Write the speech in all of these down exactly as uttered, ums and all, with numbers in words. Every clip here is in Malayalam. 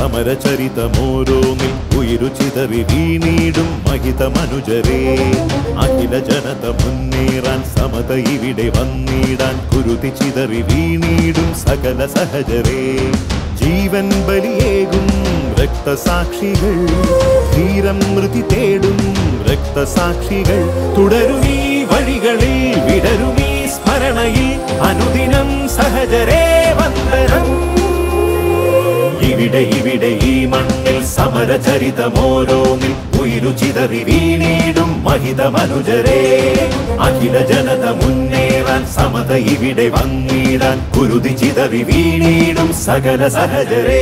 സമരചരിതമോരോന്നിൽ ഉയിരു ചിതറി വീണീടും മഹിത മനുജരേ. അഖില ജനത മുന്നേറാൻ സമത ഇവിടെ വന്നിടാൻ കുരുതി ചിതറി വീണീടും സകല സഹജരേ. ജീവൻ ബലിയേകും രക്തസാക്ഷികൾ, ധീരം മൃതി തേടും രക്തസാക്ഷികൾ. തുടരുമീ വഴികളിൽ വിടരുമീ സ്മരണയിൽ അനുദിനം സഹജരേ വന്ദനം. ഇവിടെ ഇവിടെ ഈ മണ്ണിൽ സമരചരിതമോരോന്നിൽ ഉയിരു ചിതറി വീണീടും മഹിത മനുജരേ. അഖില ജനത മുന്നേറാൻ സമത ഇവിടെ വന്നിടാൻ കുരുതി ചിതറി വീണീടും സകല സഹജരേ.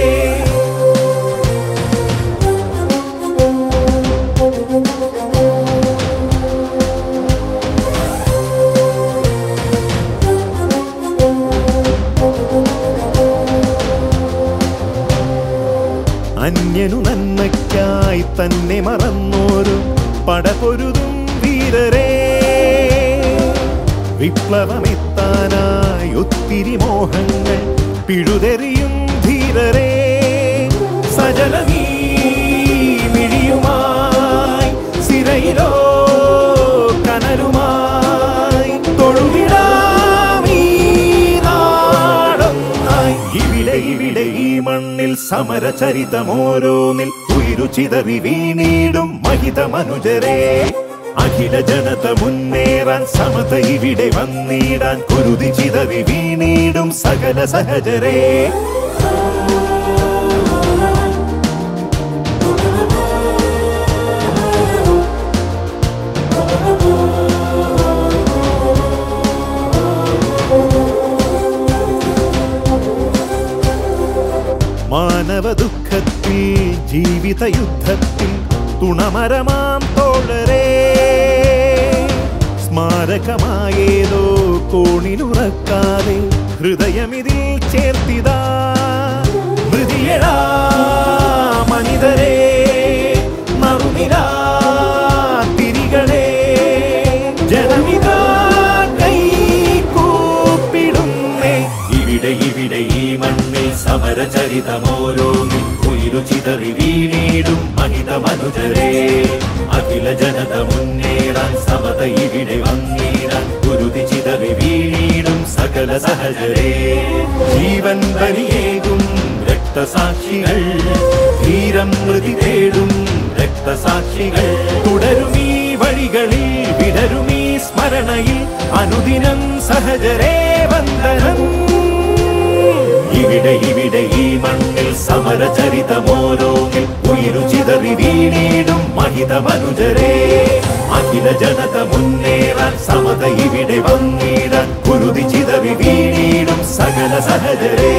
അന്യനു നന്മയ്ക്കായി തന്നെ മറന്നോരും പടപൊരുതും വീരരേ. വിപ്ലവമെത്താനായി ഒത്തിരി മോഹങ്ങൾ പിഴുതെറിയും ധീരരേ. സജലമീ മിഴിയുമായി സിരയിലോ കനലുമായി തൊഴുവിടാമീ നാടൊന്നായി. ഇവിടെ ഇവിടെ ഈ മണ്ണിൽ സമരചരിതമോരോന്നിൽ ഉയിരു ചിതറി വീണീടും മഹിത മനുജരേ. അഖില ജനത മുന്നേറാൻ സമത ഇവിടെ വന്നിടാൻ കുരുതി ചിതറി വീണീടും സകല സഹജരേ. മാനവ ദുഃഖത്തിൽ ജീവിത യുദ്ധത്തിൽ തുണമരമാം തോഴരേ. സ്മാരകമായേതോ കോണിലുറക്കാതെ ഹൃദയമിതിൽ ചേർത്തിതാ. മൃതിയടാ മനിതരേ നറുനിലാ തിരികളെ ജനമിതാ കൈ കൂപ്പിടുന്നേ. ഇവിടെ ഇവിടെ ഈ മണ്ണിൽ സമരചരിതമോരോന്നിൽ ഉയിരു ചിതറി വീണീടും മഹിത മനുജരേ. അഖില ജനത മുന്നേറാൻ സമത ഇവിടെ വന്നിടാൻ കുരുതി ചിതറി വീണീടും സകല സഹജരേ. ജീവൻ ബലിയേകും രക്തസാക്ഷികൾ, ധീരം മൃതി തേടും രക്തസാക്ഷികൾ. തുടരുമീ വഴികളിൽ വിടരുമീ സ്മരണയിൽ അനുദിനം സഹജരേ വന്ദനം. ഇവിടെ ഇവിടെ ഈ മണ്ണിൽ സമരചരിതമോരോന്നിൽ ഉയിരു ചിതറി വീണീടും മഹിത മനുജരേ. അഖില ജനത മുന്നേറാൻ സമത ഇവിടെ വന്നിടാൻ കുരുതി ചിതറി വീണീടും സകല സഹജരേ.